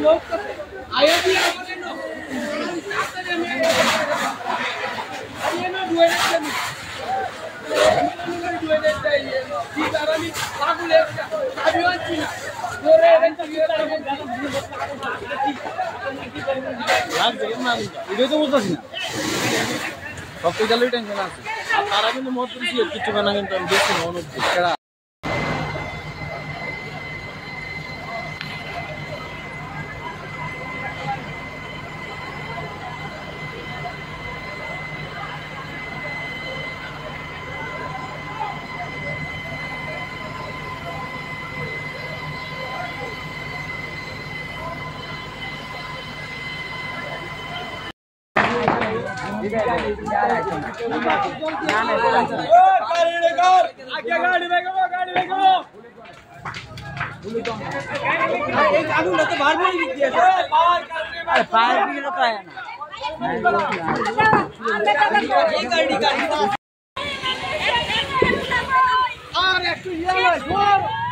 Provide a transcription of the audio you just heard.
সবকিছু টেনশন আছে আর তারা কিন্তু মত দিচ্ছে কিছু না কিন্তু আমি দেখছি না অনুভূতি আর একটু